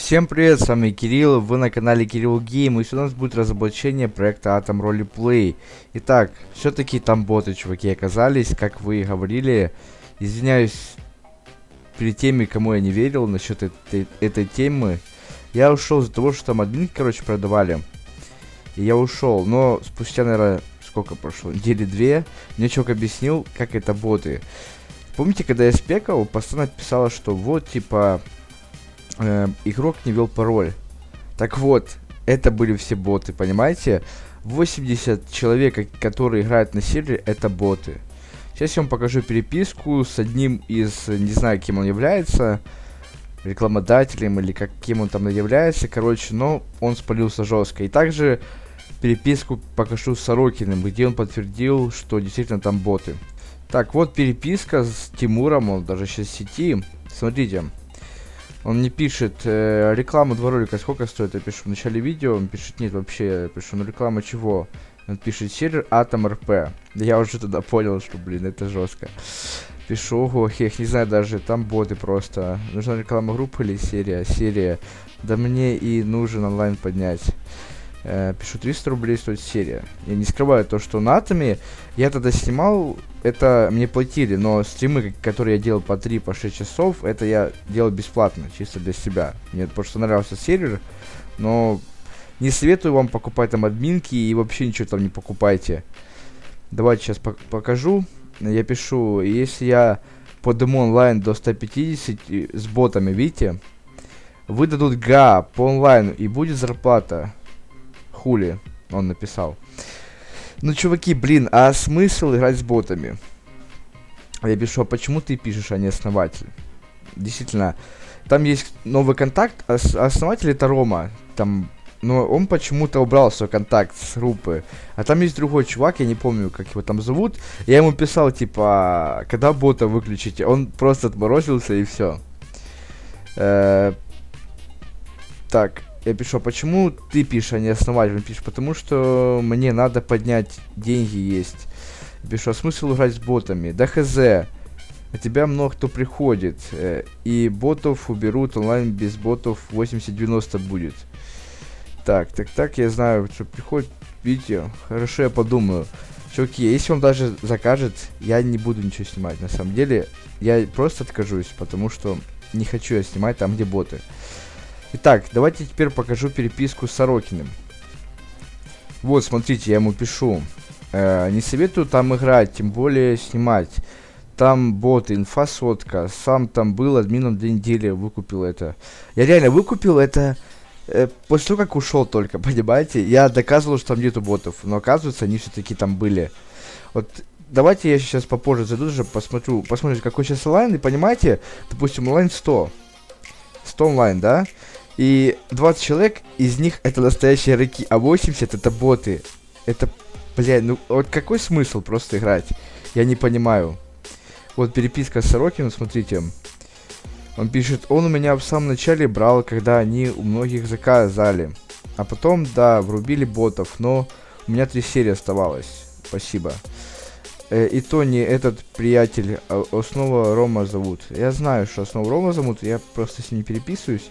Всем привет, с вами Кирилл, вы на канале Кирилл Гейм, и сегодня у нас будет разоблачение проекта Atom Roleplay. Итак, все-таки там боты, чуваки, оказались, как вы и говорили. Извиняюсь перед теми, кому я не верил насчет этой темы. Я ушел из-за того, что там админки, короче, продавали. И я ушел, но спустя, наверное, сколько прошло? Недели две, мне чувак объяснил, как это боты. Помните, когда я спекал, постоянно писала, что вот, типа... игрок не ввел пароль. Так вот, это были все боты, понимаете? 80 человек, которые играют на сервере, это боты. Сейчас я вам покажу переписку с одним из, не знаю, кем он является, рекламодателем или кем он там является, короче, но он спалился жестко. И также переписку покажу с Сорокиным, где он подтвердил, что действительно там боты. Так, вот переписка с Тимуром, он даже сейчас в сети. Смотрите. Он мне пишет, рекламу 2 ролика сколько стоит? Я пишу в начале видео, он пишет, нет, вообще, я пишу, ну реклама чего? Он пишет, сервер Atom RP. Я уже тогда понял, что, блин, это жестко. Пишу, ого, хех, не знаю даже, там боты просто. Нужна реклама группы или серия? Серия. Да мне и нужен онлайн поднять. Пишу, 300 рублей стоит серия. Я не скрываю то, что на Атоме я тогда снимал, это мне платили, но стримы, которые я делал по 3-6 часов, это я делал бесплатно, чисто для себя. Мне просто нравился сервер, но не советую вам покупать там админки и вообще ничего там не покупайте. Давайте сейчас покажу. Я пишу, если я подниму онлайн до 150 с ботами, видите, выдадут ГА по онлайну и будет зарплата. Хули, он написал. Ну, чуваки, блин, а смысл играть с ботами? Я пишу, а почему ты пишешь, а не основатель? Действительно, там есть новый контакт, а основатель это Рома. Там, но он почему-то убрал свой контакт с группы. А там есть другой чувак, я не помню, как его там зовут. Я ему писал, типа, когда бота выключите? Он просто отморозился и все. Так. Я пишу, а почему ты пишешь, а не основатель? Он пишет, потому что мне надо поднять деньги есть. Я пишу, а смысл играть с ботами? Да хз. На тебя много кто приходит. И ботов уберут, онлайн без ботов 80-90 будет. Так, я знаю, что приходит видео. Хорошо, я подумаю. Чуваки, если он даже закажет, я не буду ничего снимать. На самом деле, я просто откажусь, потому что не хочу я снимать там, где боты. Итак, давайте теперь покажу переписку с Сорокиным. Вот, смотрите, я ему пишу. Не советую там играть, тем более снимать. Там боты, инфа сотка. Сам там был админом 2 недели, выкупил это. Я реально выкупил это после того, как ушел только, понимаете? Я доказывал, что там нету ботов, но оказывается, они все-таки там были. Вот, давайте я сейчас попозже зайду уже, посмотрю, какой сейчас онлайн, и понимаете, допустим, онлайн 100. 100 онлайн, да? И 20 человек, из них это настоящие игроки, а 80 это боты. Это, блядь, ну вот какой смысл просто играть? Я не понимаю. Вот переписка с Сорокиным, смотрите. Он пишет, он у меня в самом начале брал, когда они у многих заказали. А потом, да, врубили ботов, но у меня 3 серии оставалось. Спасибо. И то не этот приятель, Основа Рома зовут. Я знаю, что Основу Рома зовут, я просто с ним переписываюсь.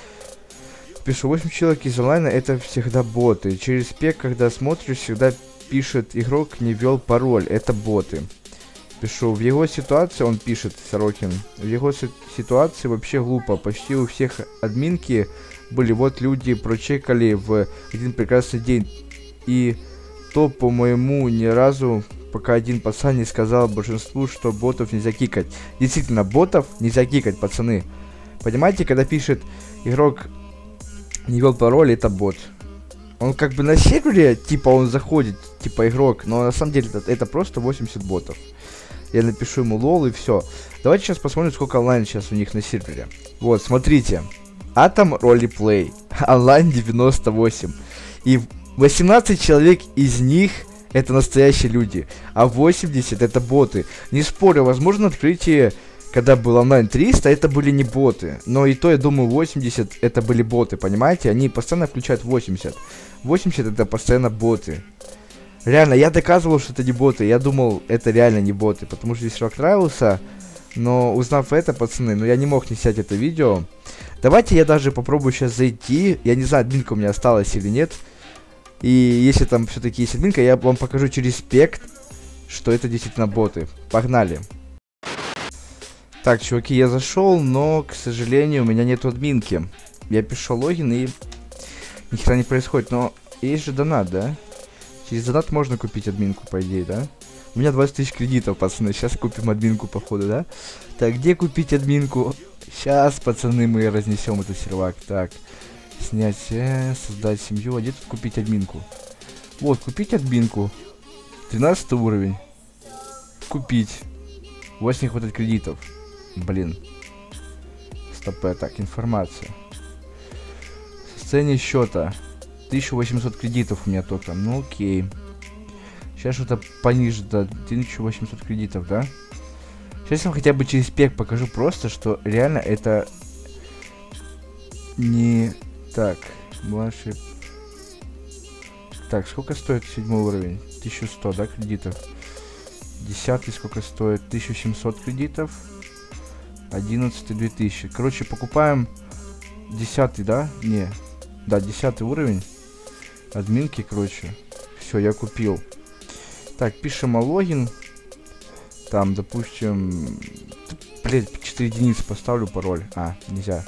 Пишу, 8 человек из онлайна это всегда боты. Через спек, когда смотришь, всегда пишет, игрок не ввел пароль, это боты. Пишу, в его ситуации, он пишет, Сорокин, в его ситуации вообще глупо. Почти у всех админки были, вот люди прочекали в один прекрасный день. И то, по-моему, ни разу... Пока один пацан не сказал большинству, что ботов нельзя кикать. Действительно, ботов нельзя кикать, пацаны. Понимаете, когда пишет игрок не ввел пароль, это бот. Он как бы на сервере, типа он заходит, типа игрок, но на самом деле это просто 80 ботов. Я напишу ему лол и все. Давайте сейчас посмотрим, сколько онлайн сейчас у них на сервере. Вот, смотрите. Atom Roleplay. Онлайн 98. И 18 человек из них... это настоящие люди, а 80 это боты. Не спорю, возможно, открытие, когда был онлайн 300, это были не боты. Но и то, я думаю, 80 это были боты, понимаете? Они постоянно включают 80. 80 это постоянно боты. Реально, я доказывал, что это не боты. Я думал, это реально не боты, потому что здесь чувак нравился. Но узнав это, пацаны, ну я не мог не снять это видео. Давайте я даже попробую сейчас зайти. Я не знаю, админка у меня осталась или нет. И если там все-таки есть админка, я вам покажу через спект, что это действительно боты. Погнали. Так, чуваки, я зашел, но, к сожалению, у меня нету админки. Я пишу логин и ни хера не происходит. Но есть же донат, да? Через донат можно купить админку, по идее, да? У меня 20 тысяч кредитов, пацаны. Сейчас купим админку, походу, да? Так, где купить админку? Сейчас, пацаны, мы разнесем этот сервак. Так, снять, создать семью. А где тут купить админку? Вот, купить админку. 13 уровень. Купить. У вас не хватает кредитов. Блин. Стопэ, так, информация. Состояние счета. 1800 кредитов у меня только. Ну окей. Сейчас что-то пониже, да. 1800 кредитов, да? Сейчас я вам хотя бы через спек покажу просто, что реально это не так. Младший. Так, сколько стоит 7 уровень? 1100, да, кредитов? 10 сколько стоит? 1700 кредитов. 11 2000. Короче, покупаем 10, да? Не. Да, 10 уровень. Админки, короче. Все, я купил. Так, пишем логин. Там, допустим... Блять, 4 единицы поставлю пароль. А, нельзя.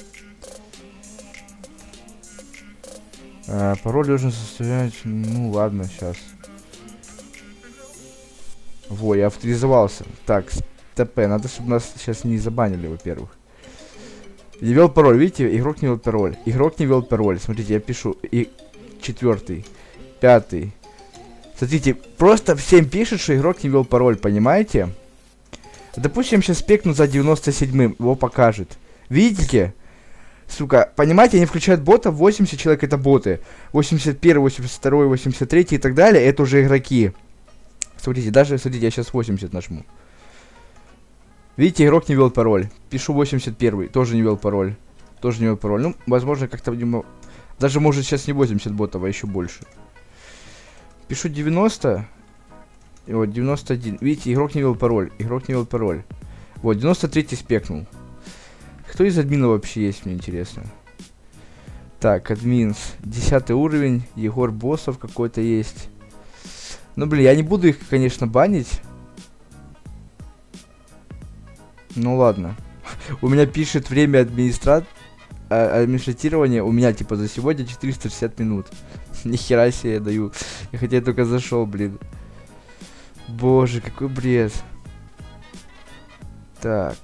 Пароль должен состоять... Ну, ладно, сейчас. Во, я авторизовался. Так, ТП. Надо, чтобы нас сейчас не забанили, во-первых. Не ввел пароль. Видите, игрок не ввел пароль. Игрок не ввел пароль. Смотрите, я пишу. И 4, 5. Смотрите, просто всем пишет, что игрок не ввел пароль, понимаете? Допустим, сейчас спекну за 97-м. Его покажет. Видите? Сука, понимаете, они включают ботов. 80 человек это боты. 81, 82, 83 и так далее. Это уже игроки. Смотрите, даже, смотрите, я сейчас 80 нажму. Видите, игрок не ввел пароль. Пишу 81, тоже не ввел пароль. Тоже не ввел пароль. Ну, возможно, как-то... Даже, может, сейчас не 80 ботов, а еще больше. Пишу 90. И вот, 91. Видите, игрок не ввел пароль. Игрок не ввел пароль. Вот, 93 спекнул. Кто из админов вообще есть, мне интересно. Так, админс. 10 уровень. Егор Боссов какой-то есть. Ну, блин, я не буду их, конечно, банить. Ну, ладно. У меня пишет время администрирования. У меня, типа, за сегодня 460 минут. Нихера себе я даю. Хотя я только зашел, блин. Боже, какой бред. Так.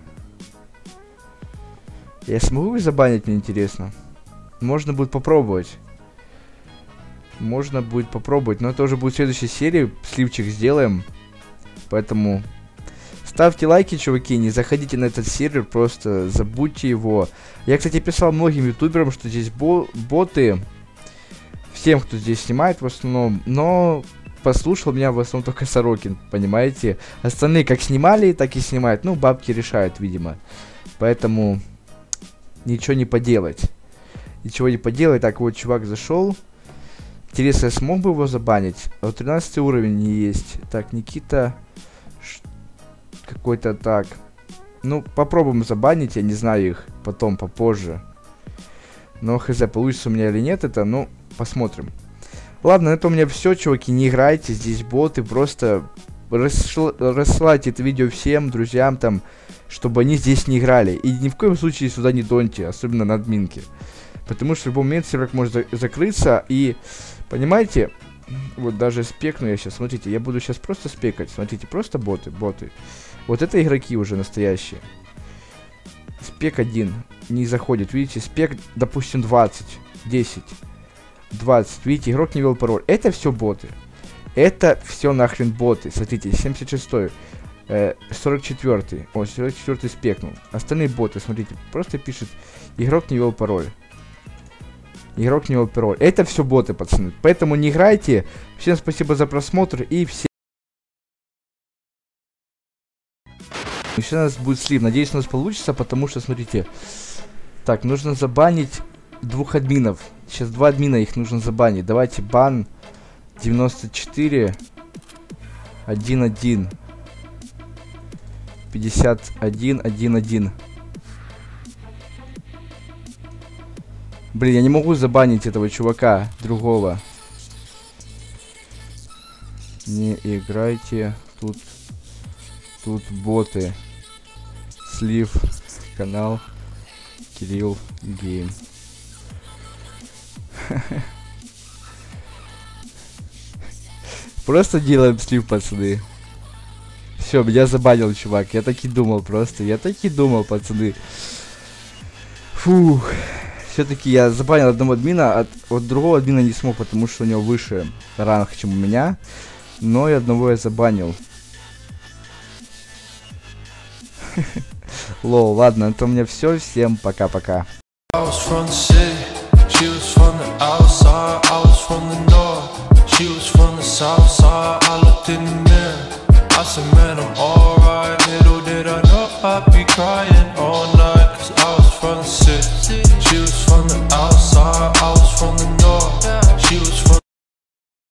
Я смогу их забанить, мне интересно. Можно будет попробовать. Можно будет попробовать. Но это уже будет в следующей серии. Сливчик сделаем. Поэтому... Ставьте лайки, чуваки, не заходите на этот сервер, просто забудьте его. Я, кстати, писал многим ютуберам, что здесь боты. Всем, кто здесь снимает в основном. Но послушал меня в основном только Сорокин, понимаете? Остальные как снимали, так и снимают. Ну, бабки решают, видимо. Поэтому ничего не поделать. Ничего не поделать. Так, вот чувак зашел. Интересно, я смог бы его забанить? Вот 13 уровень не есть. Так, Никита... Какой-то так. Ну, попробуем забанить, я не знаю их. Потом, попозже. Но хз, получится у меня или нет это, ну, посмотрим. Ладно, на этом у меня все, чуваки. Не играйте, здесь боты. Просто рассылайте это видео всем друзьям там, чтобы они здесь не играли. И ни в коем случае сюда не доньте, особенно на админке. Потому что в любой момент сервер может закрыться. И, понимаете, вот даже спекну я сейчас. Смотрите, я буду сейчас просто спекать. Смотрите, просто боты. Вот это игроки уже настоящие. Спек 1 не заходит. Видите, спек, допустим, 20, 10, 20. Видите, игрок не ввел пароль. Это все боты. Это все нахрен боты. Смотрите, 76-й, 44-й. О, 44-й спекнул. Остальные боты, смотрите, просто пишет, игрок не ввел пароль. Игрок не ввел пароль. Это все боты, пацаны. Поэтому не играйте. Всем спасибо за просмотр и всем. Еще у нас будет слив. Надеюсь, у нас получится, потому что, смотрите. Так, нужно забанить 2 админов. Сейчас 2 админа, их нужно забанить. Давайте бан 94 11 51 11. Блин, я не могу забанить этого чувака, другого. Не играйте, тут боты. Слив, канал, Кирилл Гейм. Просто делаем слив, пацаны. Все, меня забанил чувак, я так и думал просто, пацаны. Фух. Все-таки я забанил одного админа, а от другого админа не смог, потому что у него выше ранг, чем у меня. Но и одного я забанил. Лол, ладно, это у меня все. Всем пока-пока. She was from the